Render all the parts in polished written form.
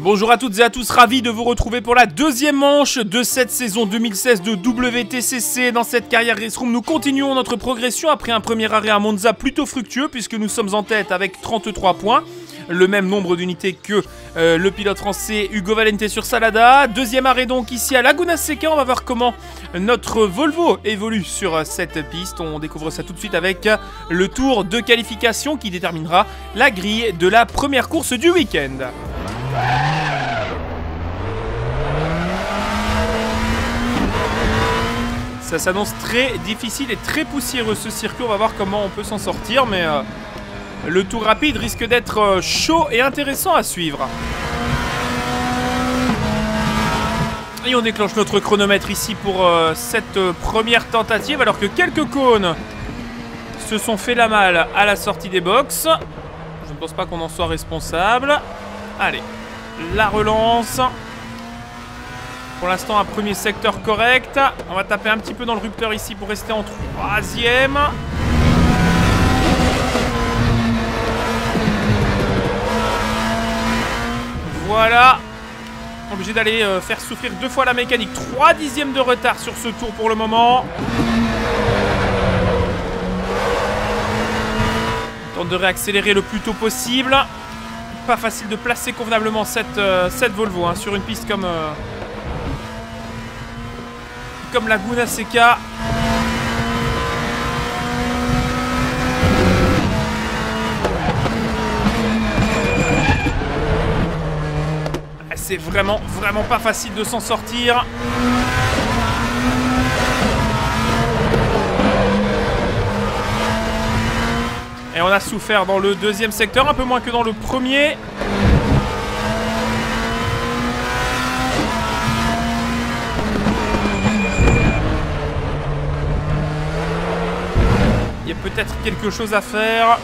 Bonjour à toutes et à tous, ravi de vous retrouver pour la deuxième manche de cette saison 2016 de WTCC. Dans cette carrière Race Room, nous continuons notre progression après un premier arrêt à Monza plutôt fructueux puisque nous sommes en tête avec 33 points. Le même nombre d'unités que le pilote français Ugo Valente sur Salada. Deuxième arrêt donc ici à Laguna Seca. On va voir comment notre Volvo évolue sur cette piste. On découvre ça tout de suite avec le tour de qualification qui déterminera la grille de la première course du week-end. Ça s'annonce très difficile et très poussiéreux ce circuit. On va voir comment on peut s'en sortir, mais le tour rapide risque d'être chaud et intéressant à suivre. Et on déclenche notre chronomètre ici pour cette première tentative, alors que quelques cônes se sont fait la malle à la sortie des box. Je ne pense pas qu'on en soit responsable. Allez, la relance. Pour l'instant, un premier secteur correct. On va taper un petit peu dans le rupteur ici pour rester en troisième. Voilà. Obligé d'aller faire souffrir deux fois la mécanique. 3 dixièmes de retard sur ce tour pour le moment. On tente de réaccélérer le plus tôt possible. Pas facile de placer convenablement cette Volvo hein, sur une piste comme Laguna Seca. C'est vraiment pas facile de s'en sortir. Et on a souffert dans le deuxième secteur, un peu moins que dans le premier. Il y a peut-être quelque chose à faire.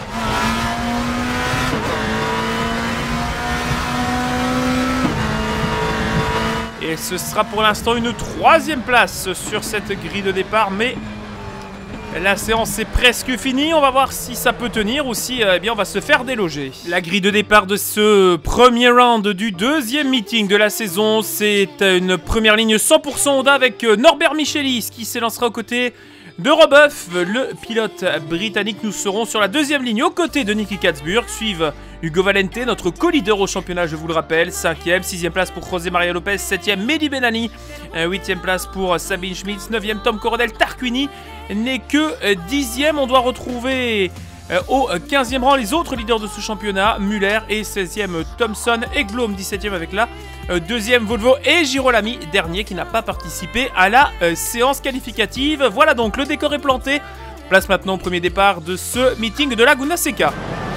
Et ce sera pour l'instant une troisième place sur cette grille de départ, mais la séance est presque finie. On va voir si ça peut tenir ou si eh bien, on va se faire déloger. La grille de départ de ce premier round du deuxième meeting de la saison, c'est une première ligne 100% Honda avec Norbert Michelis qui s'élancera aux côtés de Robuff, le pilote britannique. Nous serons sur la deuxième ligne aux côtés de Nicky Catsburg. Suivent Ugo Valente, notre co-leader au championnat, je vous le rappelle. 5e, 6e place pour José Maria Lopez. 7e, Mehdi Benani. 8e place pour Sabine Schmitz. 9e, Tom Coronel. Tarquini n'est que 10e. On doit retrouver au 15e rang les autres leaders de ce championnat. Muller et 16e, Thompson. Ekblom 17e avec la deuxième Volvo. Et Girolami, dernier, qui n'a pas participé à la séance qualificative. Voilà donc, le décor est planté. Place maintenant au premier départ de ce meeting de Laguna Seca.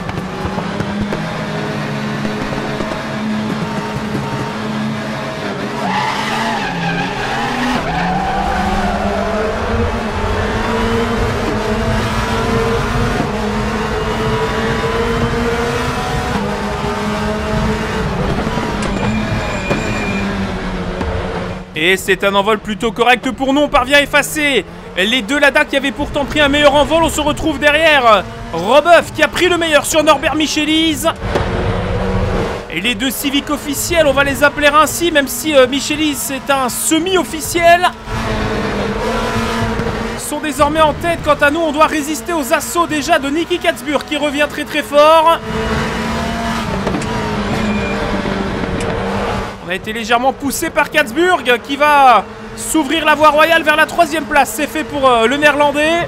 Et c'est un envol plutôt correct pour nous. On parvient à effacer les deux Lada qui avaient pourtant pris un meilleur envol. On se retrouve derrière Robuff qui a pris le meilleur sur Norbert Michelis. Et les deux Civic officiels, on va les appeler ainsi, même si Michelis est un semi-officiel, sont désormais en tête. Quant à nous, on doit résister aux assauts déjà de Nicky Catsburg qui revient très fort. On a été légèrement poussé par Catsburg qui va s'ouvrir la voie royale vers la 3e place. C'est fait pour le néerlandais.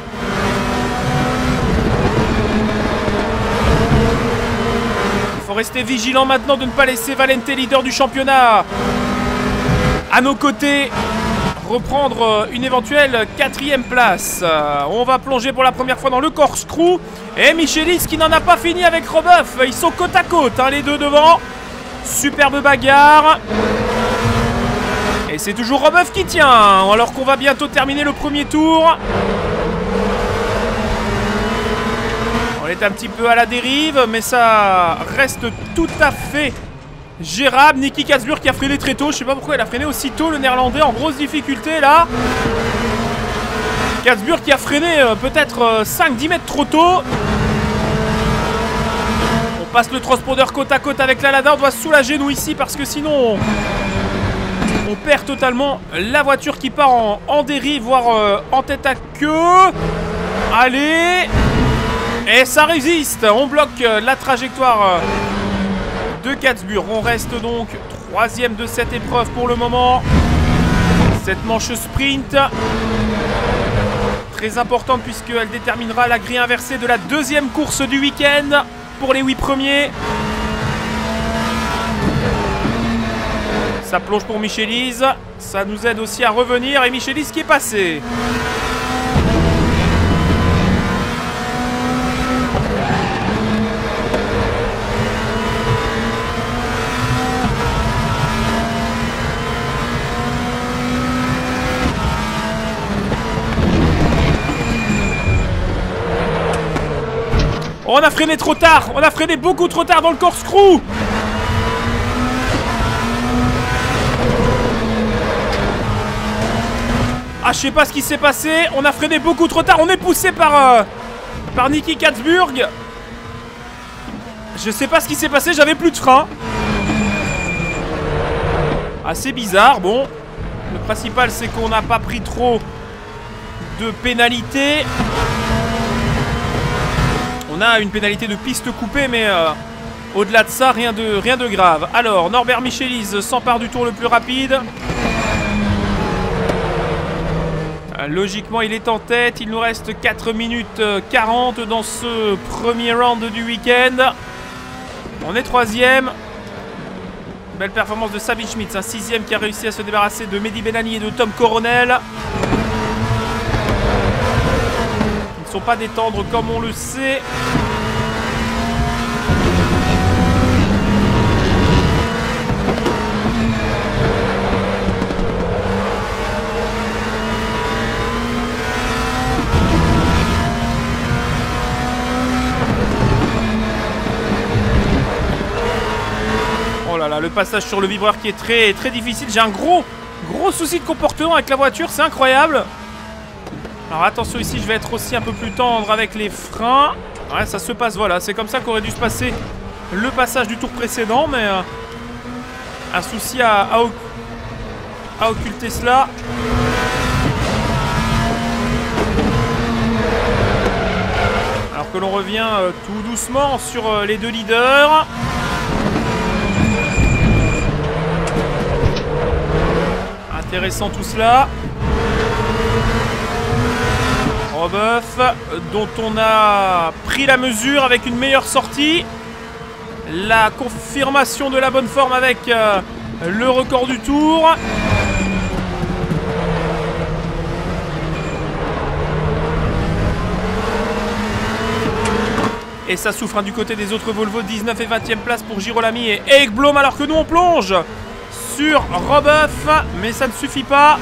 Il faut rester vigilant maintenant de ne pas laisser Valente, leader du championnat, à nos côtés, reprendre une éventuelle 4e place. On va plonger pour la première fois dans le corkscrew. Et Michelis qui n'en a pas fini avec Robuff. Ils sont côte à côte, hein, les deux devant. Superbe bagarre. Et c'est toujours Robuff qui tient, alors qu'on va bientôt terminer le premier tour. On est un petit peu à la dérive, mais ça reste tout à fait gérable. Nicky Catsburg qui a freiné très tôt. Je sais pas pourquoi il a freiné aussitôt, le néerlandais en grosse difficulté là. Catsburg qui a freiné peut-être 5-10 mètres trop tôt. passe le transpondeur côte à côte avec la Lada. On doit se soulager nous ici parce que sinon on perd totalement la voiture qui part en dérive, voire en tête à queue. Allez. Et ça résiste. On bloque la trajectoire de Katzburg. On reste donc 3e de cette épreuve pour le moment. Cette manche sprint, très importante puisqu'elle déterminera la grille inversée de la 2e course du week-end pour les 8 premiers. Ça plonge pour Michelise. Ça nous aide aussi à revenir. Et Michelise qui est passé. On a freiné trop tard. On a freiné beaucoup trop tard dans le corkscrew. Ah, je sais pas ce qui s'est passé. On a freiné beaucoup trop tard. On est poussé par Niki Katzburg. Je sais pas ce qui s'est passé. J'avais plus de frein. Assez bizarre. Bon, le principal c'est qu'on n'a pas pris trop de pénalités. On a une pénalité de piste coupée, mais au-delà de ça, rien de grave. Alors, Norbert Michelise s'empare du tour le plus rapide. Logiquement, il est en tête. Il nous reste 4 minutes 40 dans ce premier round du week-end. On est 3e. Belle performance de Sabine Schmitz, un 6e qui a réussi à se débarrasser de Mehdi Benani et de Tom Coronel. Ils ne sont pas des tendres comme on le sait. Le passage sur le vibreur qui est très difficile. J'ai un gros souci de comportement avec la voiture, c'est incroyable. Alors attention ici, je vais être aussi un peu plus tendre avec les freins. Ouais, ça se passe, voilà, c'est comme ça qu'aurait dû se passer le passage du tour précédent, mais un souci à occulter cela. Alors que l'on revient tout doucement sur les deux leaders. Intéressant tout cela. Roboeuf, dont on a pris la mesure avec une meilleure sortie. La confirmation de la bonne forme avec le record du tour. Et ça souffre du côté des autres Volvo. 19 et 20e place pour Girolami et Ekblom, alors que nous on plonge sur Roboeuf, mais ça ne suffit pas.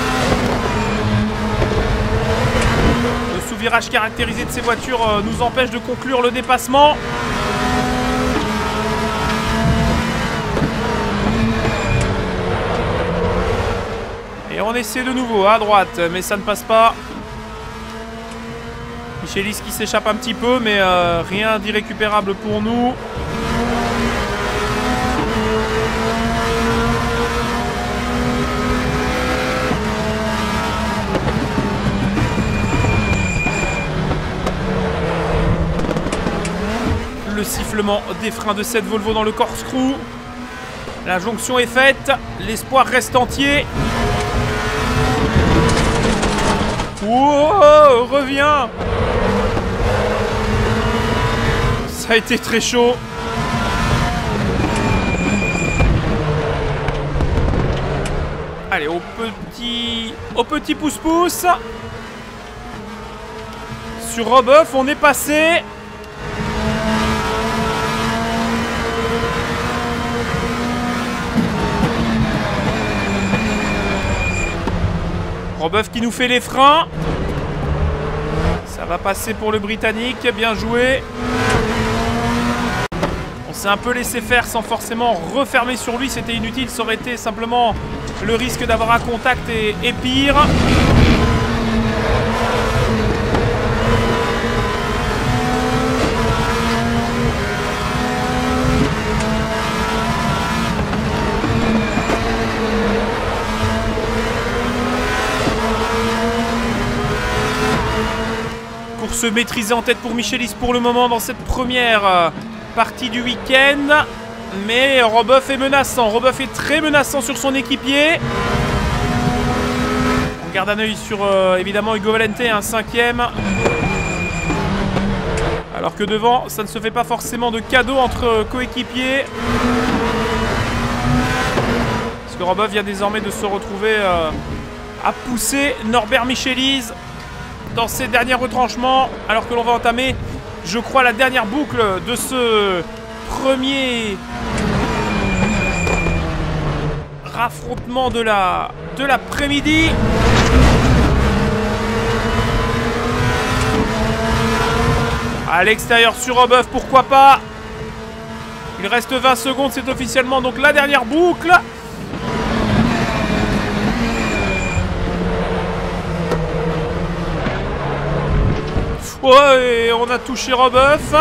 Le sous-virage caractérisé de ces voitures nous empêche de conclure le dépassement. Et on essaie de nouveau à droite, mais ça ne passe pas. Michelis qui s'échappe un petit peu, mais rien d'irrécupérable pour nous. Le sifflement des freins de cette Volvo dans le corkscrew. La jonction est faite. L'espoir reste entier. Wow, reviens. Ça a été très chaud. Allez, au petit pouce-pouce. Sur Roboeuf, on est passé. Roboeuf qui nous fait les freins. Ça va passer pour le Britannique. Bien joué. On s'est un peu laissé faire sans forcément refermer sur lui. C'était inutile. Ça aurait été simplement le risque d'avoir un contact et pire. course maîtrisée en tête pour Michelis pour le moment dans cette première partie du week-end. Mais Roboeuf est menaçant. Roboeuf est très menaçant sur son équipier. On garde un œil sur évidemment Hugo Valente, un 5e. Alors que devant, ça ne se fait pas forcément de cadeau entre coéquipiers. Parce que Roboeuf vient désormais de se retrouver à pousser Norbert Michelis dans ses derniers retranchements. Alors que l'on va entamer, je crois, la dernière boucle de ce premier affrontement de l'après-midi. À l'extérieur sur Roboeuf, pourquoi pas. Il reste 20 secondes, c'est officiellement donc la dernière boucle. Ouais, on a touché Roboeuf.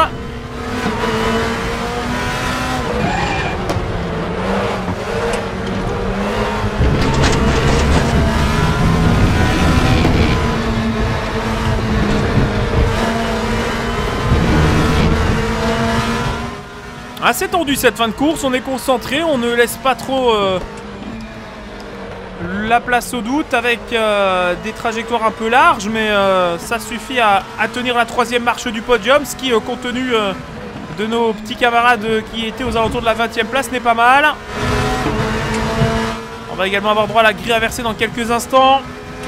Assez tendu cette fin de course, on est concentré, on ne laisse pas trop la place au doute avec des trajectoires un peu larges, mais ça suffit à tenir la 3e marche du podium, ce qui, compte tenu de nos petits camarades qui étaient aux alentours de la 20e place, n'est pas mal. On va également avoir droit à la grille inversée dans quelques instants.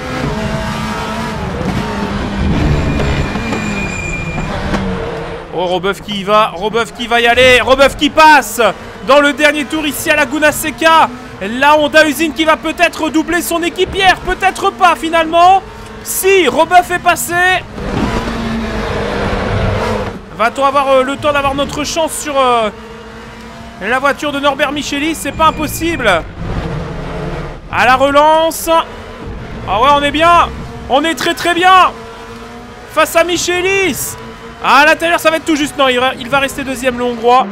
Oh, Roboeuf qui y va, Roboeuf qui va y aller, Roboeuf qui passe dans le dernier tour ici à Laguna Seca. La Honda Usine qui va peut-être doubler son équipière, peut-être pas finalement. Si, Roboeuf est passé. Va-t-on avoir le temps d'avoir notre chance sur la voiture de Norbert Michelis? C'est pas impossible. À la relance. Ah ouais, on est bien. On est très très bien. Face à Michelis. À l'intérieur, ça va être tout juste. Non, il va rester 2e, le Hongrois.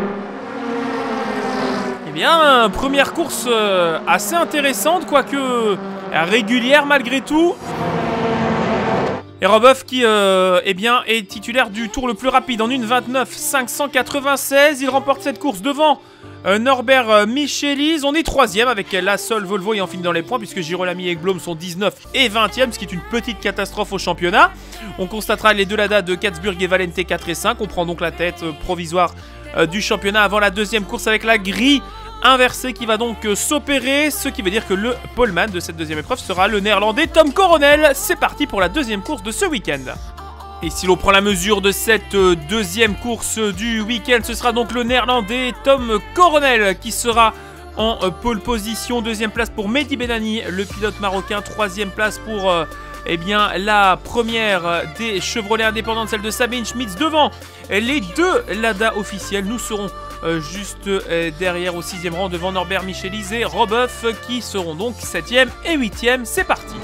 Eh bien, première course assez intéressante, quoique régulière malgré tout. Et Roboeuf qui eh bien, est titulaire du tour le plus rapide en 1:29.596. Il remporte cette course devant Norbert Michelis. On est 3e avec la seule Volvo ayant fini dans les points, puisque Girolami et Ekblom sont 19 et 20e, ce qui est une petite catastrophe au championnat. On constatera les deux Lada de Katzburg et Valente 4 et 5. On prend donc la tête provisoire du championnat avant la 2e course avec la grille inversée qui va donc s'opérer, ce qui veut dire que le poleman de cette 2e épreuve sera le néerlandais Tom Coronel. C'est parti pour la 2e course de ce week-end. Et si l'on prend la mesure de cette 2e course du week-end, ce sera donc le néerlandais Tom Coronel qui sera en pole position. 2e place pour Mehdi Benani, le pilote marocain. 3e place pour eh bien, la première des Chevrolet indépendantes, celle de Sabine Schmitz, devant les deux Lada officiels. Nous serons juste derrière au 6e rang devant Norbert Michelis et Roboeuf qui seront donc 7e et 8e. C'est parti.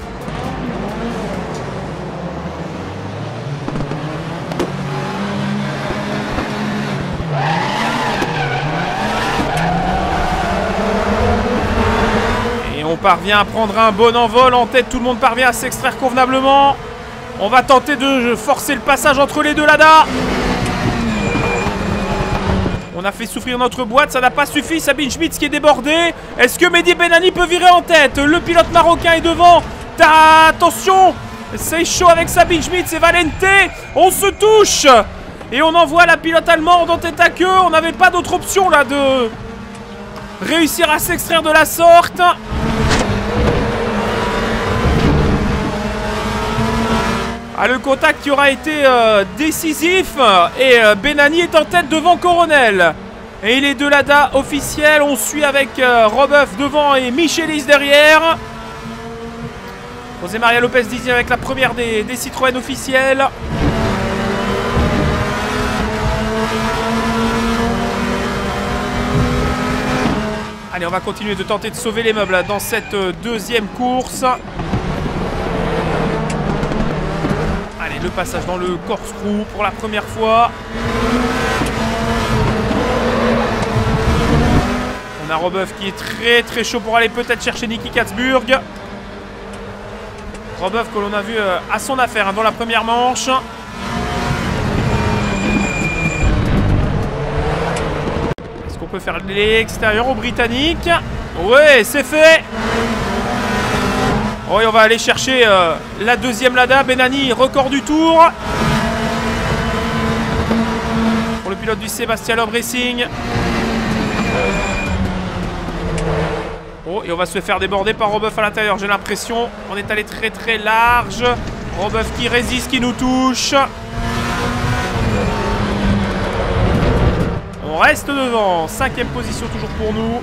On parvient à prendre un bon envol en tête, tout le monde parvient à s'extraire convenablement. On va tenter de forcer le passage entre les deux Lada. On a fait souffrir notre boîte, ça n'a pas suffi. Sabine Schmitz qui est débordée. Est-ce que Mehdi Benani peut virer en tête? Le pilote marocain est devant. Attention, c'est chaud avec Sabine Schmitz et Valente. On se touche. Et on envoie la pilote allemande en tête à queue. On n'avait pas d'autre option là de réussir à s'extraire de la sorte. Ah, le contact qui aura été décisif et Benani est en tête devant Coronel. Et les deux Lada officiels, on suit avec Roboeuf devant et Michelis derrière. José Maria Lopez 10e avec la première des Citroën officielles. Allez, on va continuer de tenter de sauver les meubles dans cette 2e course. Allez, le passage dans le corkscrew pour la première fois. On a Roboeuf qui est très très chaud pour aller peut-être chercher Niki Katzburg. Roboeuf que l'on a vu à son affaire dans la première manche. peut faire l'extérieur aux Britanniques. Ouais, c'est fait. Oh, et on va aller chercher la deuxième Lada. Benani, record du tour. Pour le pilote du Sébastien Loeb Racing. Oh, et on va se faire déborder par Robeuf à l'intérieur, j'ai l'impression. On est allé très très large. Robeuf qui résiste, qui nous touche. On reste devant. 5e position toujours pour nous.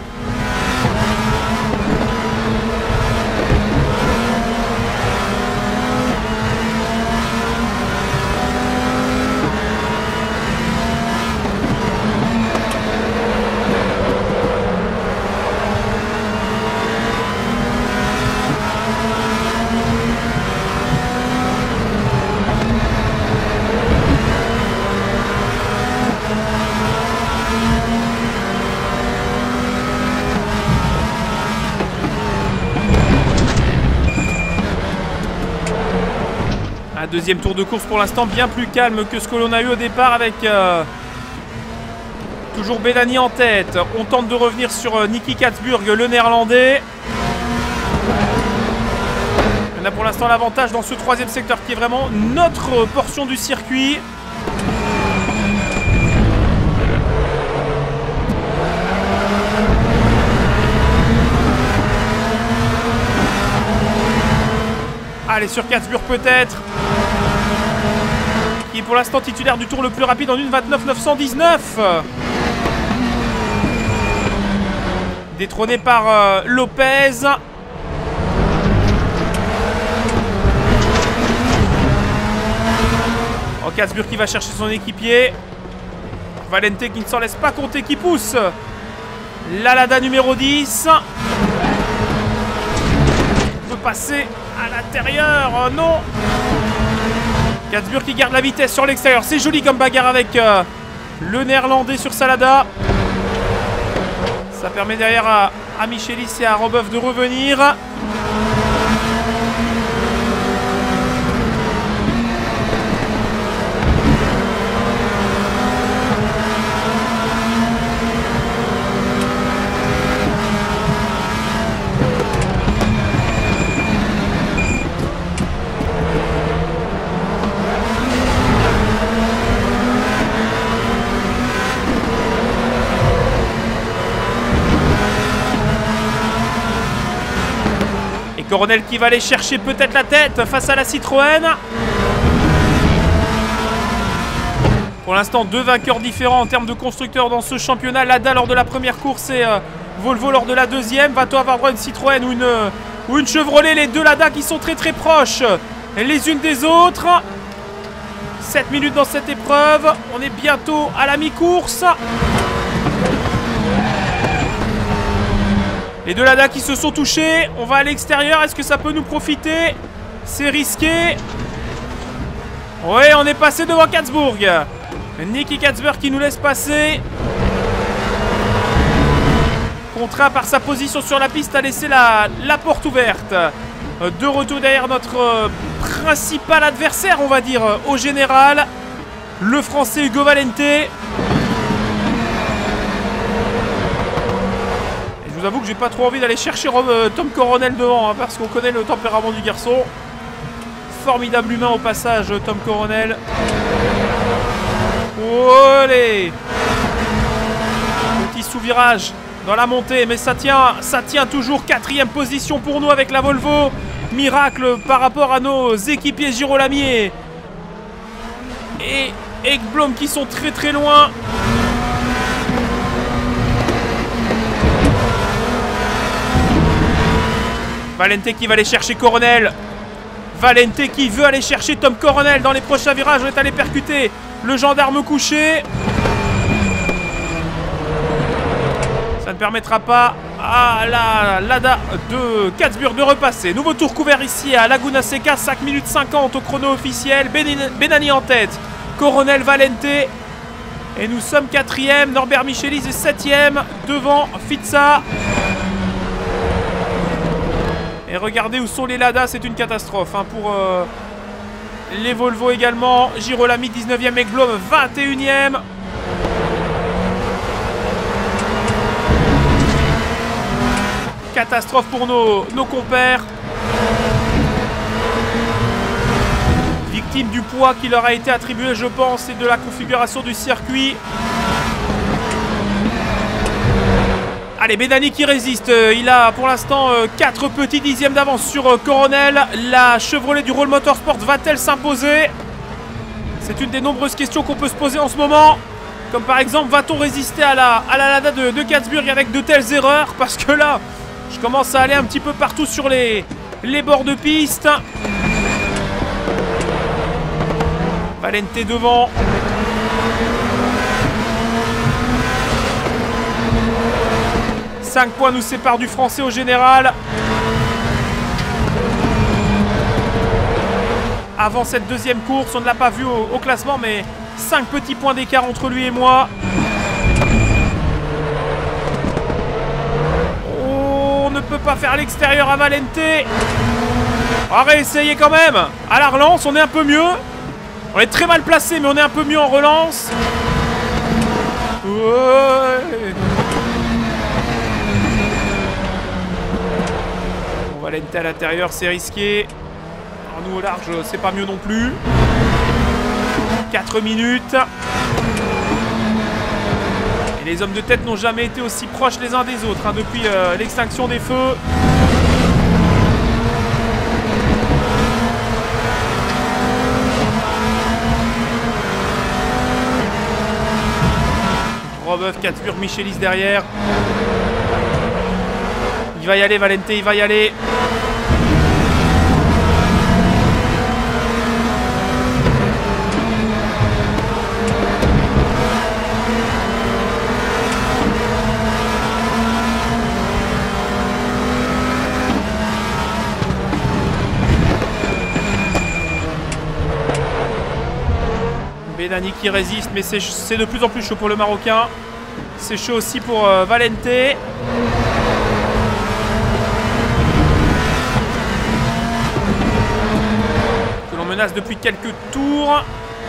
Un deuxième tour de course pour l'instant bien plus calme que ce que l'on a eu au départ avec toujours Benani en tête. On tente de revenir sur Nicky Catsburg, le néerlandais. On a pour l'instant l'avantage dans ce 3e secteur qui est vraiment notre portion du circuit. Allez, sur Catsburg peut-être. Qui est pour l'instant titulaire du tour le plus rapide en 1:29.919. Détrôné par Lopez. Oh, Catsburg qui va chercher son équipier. Valente qui ne s'en laisse pas compter, qui pousse. La Lada numéro 10. On peut passer à l'intérieur. Oh non. Catsburg qui garde la vitesse sur l'extérieur. C'est joli comme bagarre avec le néerlandais sur Salada. Ça permet derrière à Michelis et à Robeuf de revenir. Coronel qui va aller chercher peut-être la tête face à la Citroën. Pour l'instant, 2 vainqueurs différents en termes de constructeurs dans ce championnat. Lada lors de la première course et Volvo lors de la deuxième. Va-t-on avoir droit à une Citroën ou une Chevrolet? Les deux Lada qui sont très très proches les unes des autres. 7 minutes dans cette épreuve. On est bientôt à la mi-course. Les deux Lada qui se sont touchés. On va à l'extérieur. Est-ce que ça peut nous profiter? C'est risqué. Oui, on est passé devant Catsburg. Nicky Catsburg qui nous laisse passer. Contraint par sa position sur la piste à laisser la porte ouverte. De retour derrière notre principal adversaire, on va dire, au général. Le Français Hugo Valente. Je vous avoue que j'ai pas trop envie d'aller chercher Tom Coronel devant, hein, parce qu'on connaît le tempérament du garçon. Formidable humain au passage, Tom Coronel. Olé! Petit sous-virage dans la montée, mais ça tient toujours. 4e position pour nous avec la Volvo. Miracle par rapport à nos équipiers Girolami et Ekblom qui sont très très loin. Valente qui va aller chercher Coronel. Valente qui veut aller chercher Tom Coronel dans les prochains virages. On est allé percuter le gendarme couché. Ça ne permettra pas à la Lada de Catsburg de repasser. Nouveau tour couvert ici à Laguna Seca. 5 minutes 50 au chrono officiel. Benani en tête. Coronel, Valente. Et nous sommes 4e. Norbert Michelis est 7e devant Fitza. Et regardez où sont les Lada, c'est une catastrophe hein, pour les Volvo également. Girolami 19e, Ekblom 21e. Catastrophe pour nos compères. Victime du poids qui leur a été attribué, je pense, et de la configuration du circuit. Allez, Benani qui résiste. Il a pour l'instant 4 petits dixièmes d'avance sur Coronel. La Chevrolet du Roll Motorsport va-t-elle s'imposer? C'est une des nombreuses questions qu'on peut se poser en ce moment. Comme par exemple, va-t-on résister à la Lada de Katzburg avec de telles erreurs? Parce que là, je commence à aller un petit peu partout sur les bords de piste. Valente devant. « 5 points nous séparent du français au général. Avant cette deuxième course, on ne l'a pas vu au classement, mais 5 petits points d'écart entre lui et moi. Oh, on ne peut pas faire l'extérieur à Valente. On va réessayer quand même. À la relance, on est un peu mieux. On est très mal placé, mais on est un peu mieux en relance. Ouais. On va Valente à l'intérieur, c'est risqué. Alors nous au large, c'est pas mieux non plus. 4 minutes. Et les hommes de tête n'ont jamais été aussi proches les uns des autres hein, depuis l'extinction des feux. Robeuf, Katzburg, Michelis derrière. Il va y aller, Valente, il va y aller. Benani qui résiste, mais c'est de plus en plus chaud pour le Marocain. C'est chaud aussi pour Valente. Que l'on menace depuis quelques tours.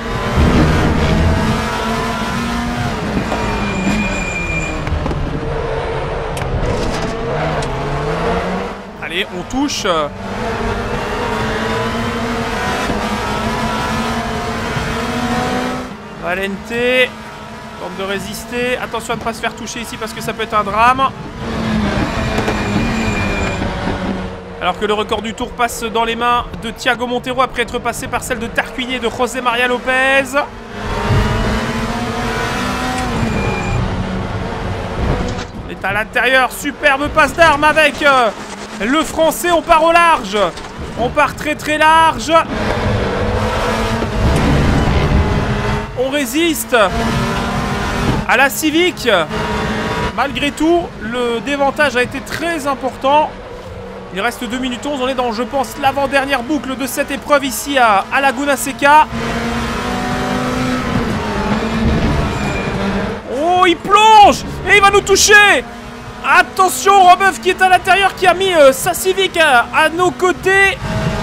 Allez, on touche. Valente tente de résister. Attention à ne pas se faire toucher ici parce que ça peut être un drame. Alors que le record du tour passe dans les mains de Thiago Montero après être passé par celle de Tarquini et de José Maria Lopez. On est à l'intérieur. Superbe passe d'armes avec le français. On part au large. On part très très large. On résiste à la Civic. Malgré tout, le dévantage a été très important. Il reste 2 minutes 11. On est dans, je pense, l'avant-dernière boucle de cette épreuve ici à Laguna Seca. Oh, il plonge et il va nous toucher. Attention, Robeuf qui est à l'intérieur, qui a mis sa Civic à nos côtés.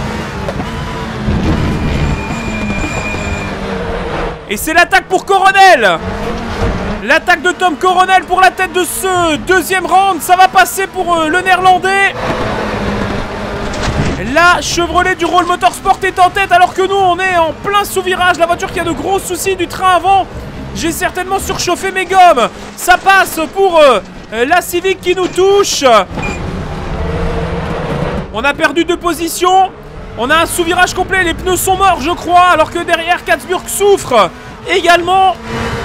Et c'est l'attaque pour Coronel. L'attaque de Tom Coronel pour la tête de ce deuxième round. Ça va passer pour le néerlandais. La Chevrolet du Roll Motorsport est en tête alors que nous on est en plein sous-virage. La voiture qui a de gros soucis du train avant. J'ai certainement surchauffé mes gommes. Ça passe pour la Civic qui nous touche. On a perdu 2 positions. On a un sous-virage complet, les pneus sont morts je crois, alors que derrière Katzburg souffre également.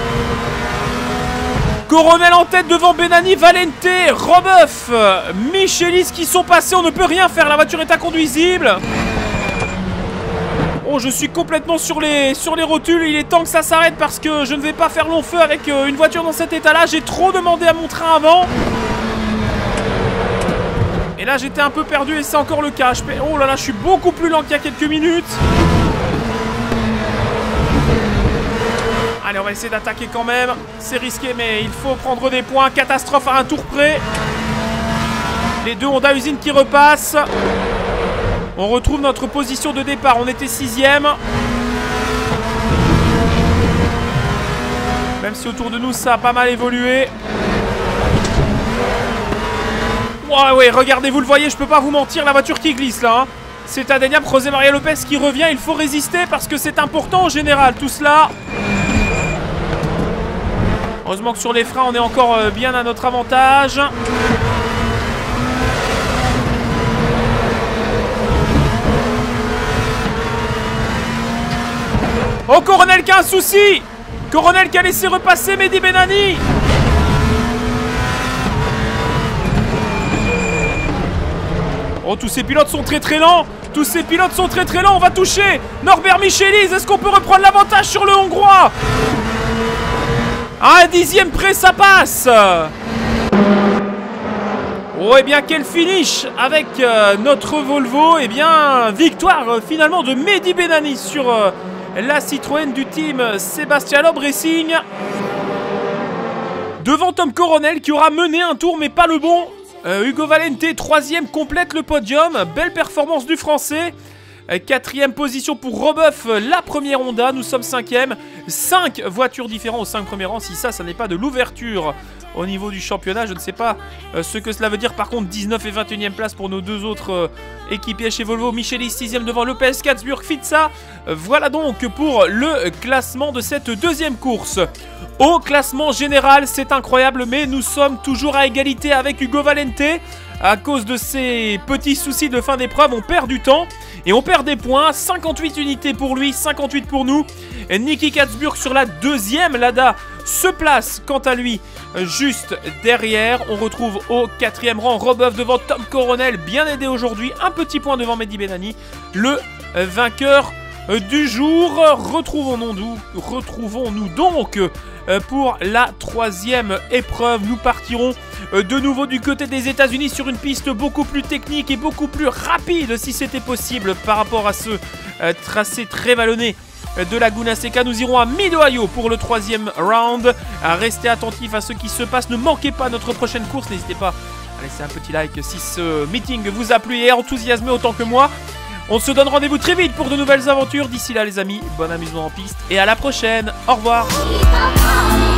Coronel en tête devant Benani, Valente, Robeuf, Michelis qui sont passés, on ne peut rien faire, la voiture est inconduisible. Oh, je suis complètement sur les rotules, il est temps que ça s'arrête parce que je ne vais pas faire long feu avec une voiture dans cet état-là, j'ai trop demandé à mon train avant. Et là j'étais un peu perdu et c'est encore le cas. Oh là là, je suis beaucoup plus lent qu'il y a quelques minutes. Allez, on va essayer d'attaquer quand même. C'est risqué mais il faut prendre des points. Catastrophe à un tour près. Les deux Honda Usine qui repassent. On retrouve notre position de départ. On était 6ème. Même si autour de nous ça a pas mal évolué. Ouais, regardez, vous le voyez, je peux pas vous mentir, la voiture qui glisse là. Hein. C'est indéniable, José Maria Lopez qui revient, il faut résister parce que c'est important en général, tout cela. Heureusement que sur les freins, on est encore bien à notre avantage. Oh, Coronel qui a un souci. Coronel qui a laissé repasser Mehdi Benani. Oh, tous ces pilotes sont très lents. Tous ces pilotes sont très lents. On va toucher Norbert Michelis. Est-ce qu'on peut reprendre l'avantage sur le Hongrois? À un dixième près, ça passe. Oh, et bien, quel finish avec notre Volvo. Et bien, victoire finalement de Mehdi Benani sur la Citroën du team Sébastien Loeb Racing. Devant Tom Coronel qui aura mené un tour mais pas le bon. Hugo Valente, troisième, complète le podium. Belle performance du Français. Quatrième position pour Robeuf, la première Honda. Nous sommes cinquième. 5 voitures différentes aux 5 premiers rangs. Si ça n'est pas de l'ouverture au niveau du championnat, je ne sais pas ce que cela veut dire. Par contre, 19 et 21e place pour nos deux autres équipiers chez Volvo. Michelis 6e devant Lopez, Katzburg, Fitza. Voilà donc pour le classement de cette deuxième course. Au classement général, c'est incroyable, mais nous sommes toujours à égalité avec Hugo Valente. À cause de ces petits soucis de fin d'épreuve, on perd du temps et on perd des points. 58 unités pour lui, 58 pour nous. Niki Katzburg sur la deuxième Lada se place quant à lui juste derrière. On retrouve au quatrième rang Robeuf devant Tom Coronel, bien aidé aujourd'hui. Un petit point devant Mehdi Benani, le vainqueur du jour. Retrouvons-nous donc pour la troisième épreuve. Nous partirons de nouveau du côté des États-Unis sur une piste beaucoup plus technique et beaucoup plus rapide si c'était possible par rapport à ce tracé très vallonné de Laguna Seca. Nous irons à Mid-Ohio pour le troisième round. Restez attentifs à ce qui se passe. Ne manquez pas notre prochaine course. N'hésitez pas à laisser un petit like si ce meeting vous a plu et enthousiasmé autant que moi. On se donne rendez-vous très vite pour de nouvelles aventures. D'ici là les amis, bon amusement en piste et à la prochaine. Au revoir.